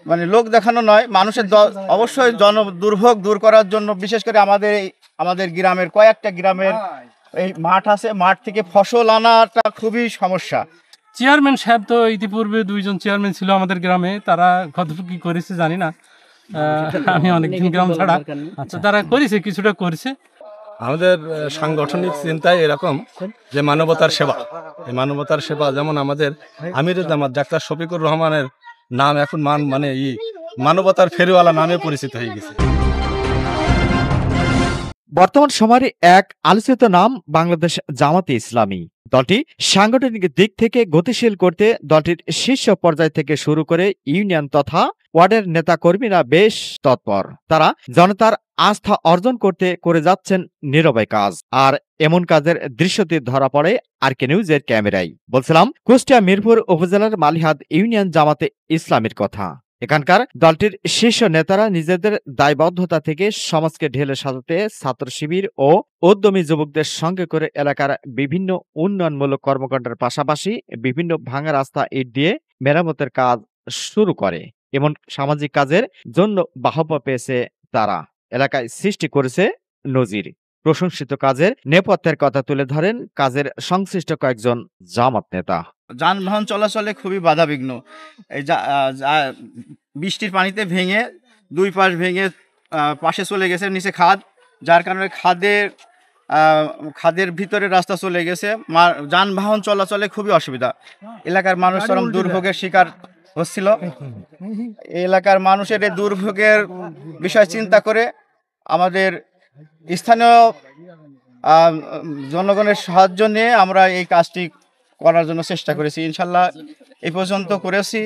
মানে লোক দেখানো নয়, মানুষের অবশ্যই দুর্ভোগ দূর করার জন্য, বিশেষ করে আমাদের গ্রামের কয়েকটা গ্রামের এই মাঠ আছে, মাঠ থেকে ফসল আনাটা খুবই সমস্যা। চেয়ারম্যান সাহেব তো ইতিপূর্বে দুইজন চেয়ারম্যান ছিল আমাদের গ্রামে, তারা কতটুকু কি করেছে জানি না, আমি অনেকদিন গ্রাম ছাড়া। আচ্ছা, তারা করেছে, কিছুটা করেছে। আমাদের সাংগঠনিক চিন্তায় এরকম যে মানবতার সেবা, এই মানবতার সেবা যেমন আমাদের আমিরুল জামাত ডাক্তার শফিকুর রহমানের নাম এখন মানে মানবতার ফেরিওয়ালা নামে পরিচিত হয়ে গেছে। বর্তমান সময়ের এক আলোচিত নাম বাংলাদেশ জামাতে ইসলামী। দলটি সাংগঠনিক দিক থেকে গতিশীল করতে দলটির শীর্ষ পর্যায় থেকে শুরু করে ইউনিয়ন তথা ওয়ার্ডের নেতা কর্মীরা বেশ তৎপর। তারা জনতার আস্থা অর্জন করতে করে যাচ্ছেন নীরবে কাজ। আর এমন কাজের দৃশ্যটি ধরা পড়ে আরকে নিউজের ক্যামেরায়। বলছিলাম কুষ্টিয়া মিরপুর উপজেলার মালিহাদ ইউনিয়ন জামাতে ইসলামীর কথা। এখানকার দলটির শীর্ষ নেতারা নিজেদের দায়বদ্ধতা থেকে সমাজকে ঢেলে সাজাতে ছাত্র শিবির ও উদ্যমী যুবকদের সঙ্গে করে এলাকার বিভিন্ন উন্নয়নমূলক কর্মকাণ্ডের পাশাপাশি বিভিন্ন ভাঙা রাস্তা ইট দিয়ে মেরামতের কাজ শুরু করে। এমন সামাজিক কাজের জন্য বাহবা পেয়েছে তারা, এলাকায় সৃষ্টি করেছে নজির। প্রশংসিত কাজের নেপথ্যের কথা তুলে ধরেন কাজের সংশ্লিষ্ট কয়েকজন জামাত নেতা। যানবাহন চলাচলে খুবই বাধাবিঘ্ন। এই বৃষ্টির পানিতে ভেঙে দুই পাশ ভেঙে পাশে চলে গেছে নিচে খাদ, যার কারণে খাদের ভিতরে রাস্তা চলে গেছে। যানবাহন চলাচলে খুবই অসুবিধা। এলাকার মানুষ চরম দুর্ভোগের শিকার হচ্ছিল। এলাকার মানুষের এই দুর্ভোগের বিষয় চিন্তা করে আমাদের স্থানীয় জনগণের সাহায্য নিয়ে আমরা এই কাজটি করার জন্য চেষ্টা করেছি। ইনশাল্লাহ এই পর্যন্ত করেছি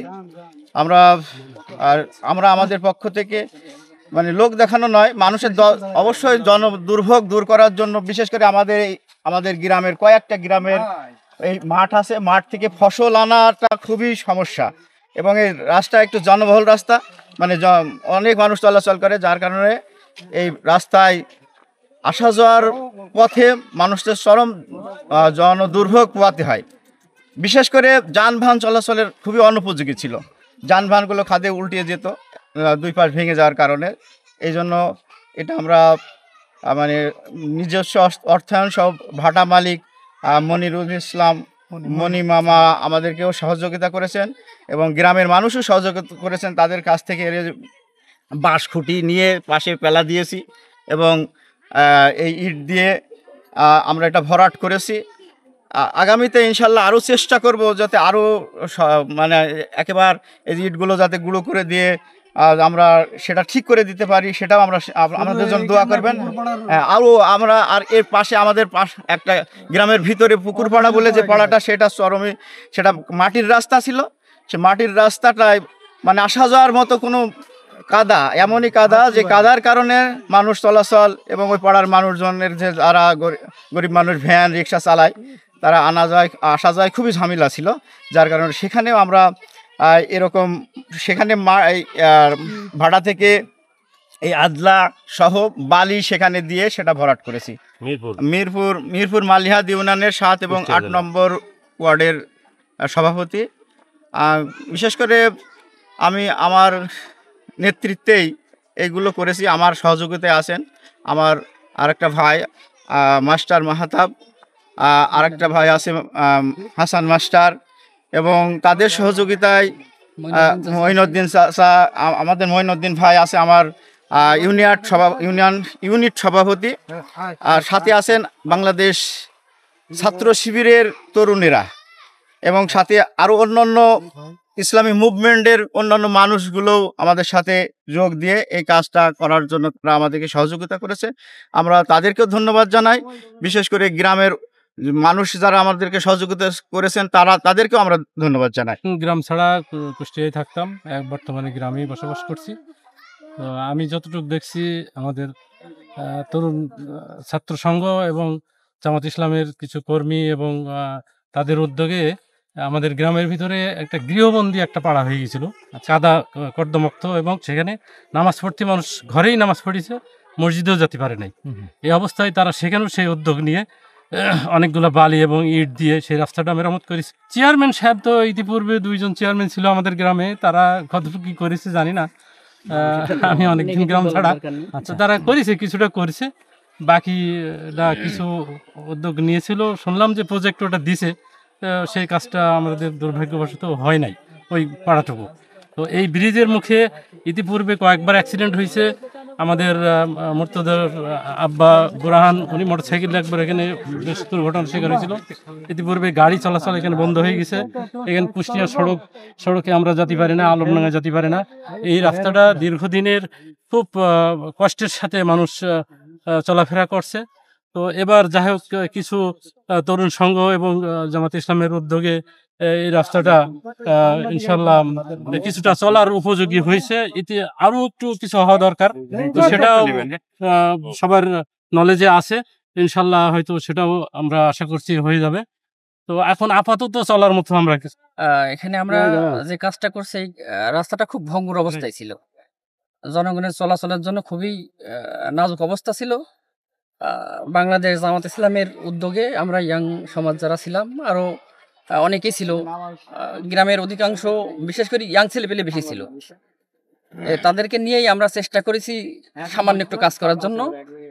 আমরা আমাদের পক্ষ থেকে, মানে লোক দেখানো নয়, মানুষের অবশ্যই দুর্ভোগ দূর করার জন্য, বিশেষ করে আমাদের গ্রামের কয়েকটা গ্রামের এই মাঠ আছে, মাঠ থেকে ফসল আনাটা খুবই সমস্যা। এবং এই রাস্তা একটু জনবহুল রাস্তা, মানে অনেক মানুষ চলাচল করে, যার কারণে এই রাস্তায় আসা যাওয়ার পথে মানুষদের চরম দুর্ভোগ পোহাতে হয়। বিশেষ করে যানবাহন চলাচলের খুবই অনুপযোগী ছিল। যানবাহনগুলো খাদে উল্টিয়ে যেত দুই পাশ ভেঙে যাওয়ার কারণে। এই জন্য এটা আমরা মানে নিজস্ব অর্থায়ন সব ভাটা মালিক মনিরুল ইসলাম মনি মামা আমাদেরকেও সহযোগিতা করেছেন এবং গ্রামের মানুষও সহযোগিতা করেছেন। তাদের কাছ থেকে বাঁশ খুঁটি নিয়ে পাশে পেলা দিয়েছি এবং এই ইট দিয়ে আমরা এটা ভরাট করেছি। আগামীতে ইনশাল্লাহ আরও চেষ্টা করব যাতে আরও মানে একেবারে এই ইটগুলো যাতে গুঁড়ো করে দিয়ে আমরা সেটা ঠিক করে দিতে পারি, সেটাও আমাদের জন্য দোয়া করবেন। আরও আমরা এর পাশে আমাদের একটা গ্রামের ভিতরে পুকুরপাড়া বলে যে পাড়াটা, সেটা চরমে সেটা মাটির রাস্তা ছিল। সে মাটির রাস্তাটায় মানে আসা যাওয়ার মতো কোনো কাদা, এমনই কাদা যে কাদার কারণে মানুষ চলাচল এবং ওই পাড়ার মানুষজনের যে যারা গরিব মানুষ ভ্যান রিক্সা চালায়, তারা আসা যায় খুবই ঝামেলা ছিল। যার কারণে সেখানেও আমরা এরকম সেখানে ভাড়া থেকে এই আদলা সহ বালি সেখানে দিয়ে সেটা ভরাট করেছি। মিরপুর মালিহাদ ইউনিয়নের 7 এবং 8 নম্বর ওয়ার্ডের সভাপতি। বিশেষ করে আমি আমার নেতৃত্বেই এইগুলো করেছি। আমার সহযোগিতায় আছেন আমার আরেকটা ভাই মাস্টার মাহাতাব, আরেকটা ভাই আছে হাসান মাস্টার, এবং তাদের সহযোগিতায় মঈনুদ্দিন আমাদের মঈনুদ্দিন ভাই আছে আমার ইউনিট সভাপতি, আর সাথে আছেন বাংলাদেশ ছাত্র শিবিরের তরুণেরা, এবং সাথে আরও অন্যান্য ইসলামী মুভমেন্টের অন্যান্য মানুষগুলোও আমাদের সাথে যোগ দিয়ে এই কাজটা করার জন্য আমাদেরকে সহযোগিতা করেছে। আমরা তাদেরকেও ধন্যবাদ জানাই। বিশেষ করে গ্রামের মানুষ যারা আমাদেরকে সহযোগিতা করেছেন তাদেরকেও আমরা ধন্যবাদ জানাই। গ্রাম ছাড়া কুষ্টিয়ায় থাকতাম, বর্তমানে গ্রামেই বসবাস করছি। তো আমি যতটুকু দেখছি আমাদের তরুণ ছাত্র সংঘ এবং জামাত ইসলামের কিছু কর্মী এবং তাদের উদ্যোগে আমাদের গ্রামের ভিতরে একটা গৃহবন্দী একটা পাড়া হয়ে গেছিল, কাদা কর্দমুক্ত, এবং সেখানে নামাজ পড়তে মানুষ ঘরেই নামাজ পড়েছে, মসজিদেও যেতে পারে নাই। এই অবস্থায় তারা সেখানেও সেই উদ্যোগ নিয়ে অনেকগুলো বালি এবং ইট দিয়ে সেই রাস্তাটা মেরামত করেছে। চেয়ারম্যান সাহেব তো ইতিপূর্বে 2জন চেয়ারম্যান ছিল আমাদের গ্রামে, তারা কতটুকু কি করেছে জানি না, আমি অনেকদিন গ্রাম ছাড়া, তো তারা করেছে, কিছুটা করেছে, বাকিটা কিছু উদ্যোগ নিয়েছিল, শুনলাম যে প্রজেক্ট ওটা দিছে, সেই কাজটা আমাদের দুর্ভাগ্যবশত হয় নাই ওই পাড়াটুকু। তো এই ব্রিজের মুখে ইতিপূর্বে কয়েকবার অ্যাক্সিডেন্ট হয়েছে। আমাদের মুর্তজার আব্বা বুরহান, উনি মোটরসাইকেল একবার এখানে বেশ দুর্ঘটনার শিকার হয়েছিল। ইতিপূর্বে গাড়ি চলাচল এখানে বন্ধ হয়ে গেছে। এখানে কুষ্টিয়া সড়কে আমরা যেতে পারি না, আলমডাঙ্গা যেতে পারি না। এই রাস্তাটা দীর্ঘদিনের খুব কষ্টের সাথে মানুষ চলাফেরা করছে। তো এবার যাই হোক কিছু তরুণ সংঘ এবং জামাত ইসলামের উদ্যোগে এই রাস্তাটা ইনশাল্লাহ কিছুটা চলার উপযোগী হয়েছে। এতে আরো একটু কিছু হওয়া দরকার, তো সেটাও সবার নলেজে আছে, ইনশাল্লাহ হয়তো সেটাও আমরা আশা করছি হয়ে যাবে। তো এখন আপাতত চলার মতো আমরা এখানে আমরা যে কাজটা করছি, রাস্তাটা খুব ভঙ্গুর অবস্থায় ছিল, জনগণের চলাচলের জন্য খুবই নাজুক অবস্থা ছিল। বাংলাদেশ জামাত ইসলামের উদ্যোগে আমরা ইয়াং সমাজ যারা ছিলাম, আরো অনেকেই ছিল, গ্রামের অধিকাংশ বিশেষ করে ইয়াং ছেলেপেলে বেশি ছিল, তাদেরকে নিয়েই আমরা চেষ্টা করেছি সামান্য একটু কাজ করার জন্য।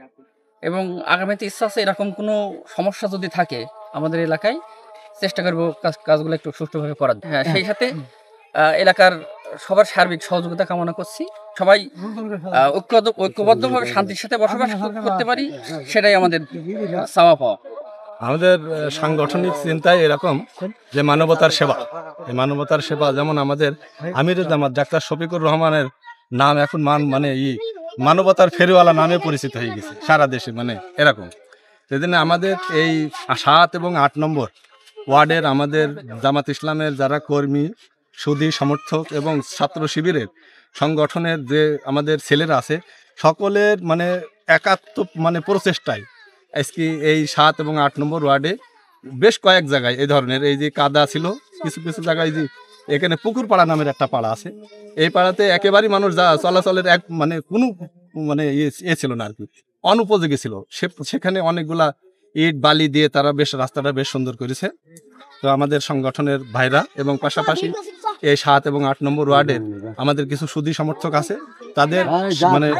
এবং আগামীতে ইচ্ছা আছে এরকম কোনো সমস্যা যদি থাকে আমাদের এলাকায়, চেষ্টা করবো কাজগুলো একটু সুষ্ঠুভাবে করার। হ্যাঁ, সেই সাথে এলাকার সবার সার্বিক সহযোগিতা কামনা করছি, সবাই ঐক্যবদ্ধভাবে শান্তির সাথে বসবাস করতে পারি, সেটাই আমাদের চাওয়া পাওয়া। আমাদের সাংগঠনিক চিন্তায় এরকম যে মানবতার সেবা, এই মানবতার সেবা যেমন আমাদের আমিরুজ্জামান ডাক্তার শফিকুর রহমানের নাম এখন মানে মানবতার ফেরিওয়ালা নামে পরিচিত হয়ে গেছে সারা দেশে, মানে এরকম। সেদিন আমাদের এই 7 এবং 8 নম্বর ওয়ার্ডের আমাদের জামাত ইসলামের যারা কর্মী, সুধী সমর্থক এবং ছাত্র শিবিরের সংগঠনের যে আমাদের ছেলেরা আছে, সকলের মানে মানে প্রচেষ্টায় আজকে এই 7 এবং 8 নম্বর ওয়ার্ডে বেশ কয়েক জায়গায় এই ধরনের এই যে কাদা ছিল, কিছু কিছু জায়গায় যে এখানে পুকুরপাড়া নামের একটা পাড়া আছে, এই পাড়াতে একেবারেই মানুষ চলাচলের মানে কোনো মানে ইয়ে ছিল না আর কি, অনুপযোগী ছিল। সেখানে অনেকগুলা ইট বালি দিয়ে তারা বেশ রাস্তাটা বেশ সুন্দর করেছে। তো আমাদের সংগঠনের ভাইরা এবং পাশাপাশি এই 7 এবং 8 নম্বর ওয়ার্ডের আমাদের কিছু সুধী সমর্থক আছে, তাদের মানে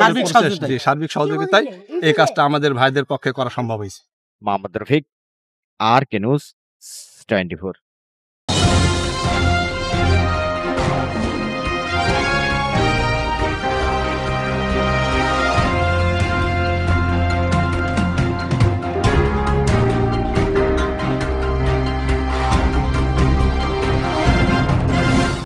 সার্বিক সহযোগিতায় এই কাজটা আমাদের ভাইদের পক্ষে করা সম্ভব হয়েছে। Mohammad Rafiq, RK News 24।